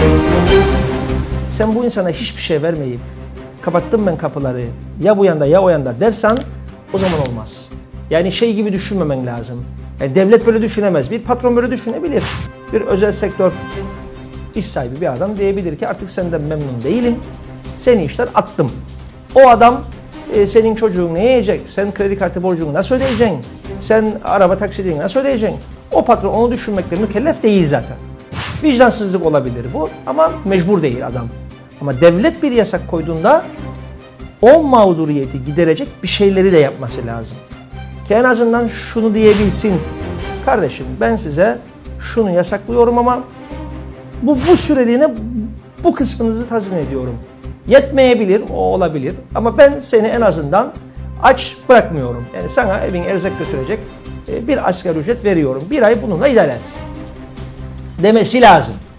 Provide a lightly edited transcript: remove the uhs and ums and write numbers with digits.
Sen bu insana hiçbir şey vermeyip kapattım ben kapıları ya bu yanda ya o yanda dersen o zaman olmaz. Yani şey gibi düşünmemen lazım. Yani devlet böyle düşünemez. Bir patron böyle düşünebilir. Bir özel sektör iş sahibi bir adam diyebilir ki artık senden memnun değilim. Seni işten attım. O adam senin çocuğun ne yiyecek? Sen kredi kartı borcunu nasıl ödeyeceksin? Sen araba taksidini nasıl ödeyeceksin? O patron onu düşünmekle mükellef değil zaten. Vicdansızlık olabilir bu ama mecbur değil adam. Ama devlet bir yasak koyduğunda o mağduriyeti giderecek bir şeyleri de yapması lazım. Ki en azından şunu diyebilsin. Kardeşim ben size şunu yasaklıyorum ama bu süreliğine bu kısmınızı tazmin ediyorum. Yetmeyebilir, o olabilir ama ben seni en azından aç bırakmıyorum. Yani sana evin erzak götürecek bir asgari ücret veriyorum. Bir ay bununla idare et demesi lazım.